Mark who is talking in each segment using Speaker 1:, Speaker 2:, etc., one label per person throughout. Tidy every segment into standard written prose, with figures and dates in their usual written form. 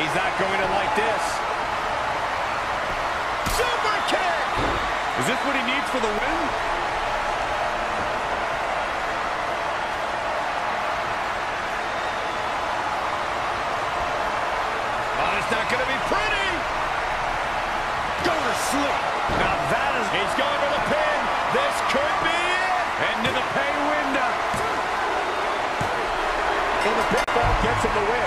Speaker 1: He's not going to like this. Super kick! Is this what he needs for the win? Oh, it's not going to be pretty. Go to sleep. Now that is... He's going for the pin. This could be it. Into the pay window. And the pinfall gets him the win.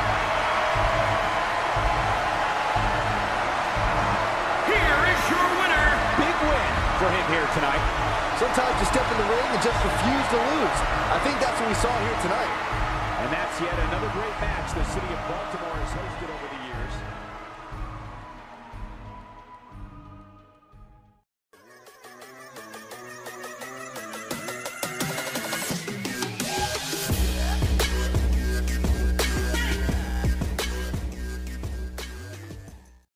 Speaker 1: Here is your winner. Big win for him here tonight.
Speaker 2: Sometimes you step in the ring and just refuse to lose. I think that's what we saw here tonight.
Speaker 1: And that's yet another great match the city of Baltimore has hosted over the years.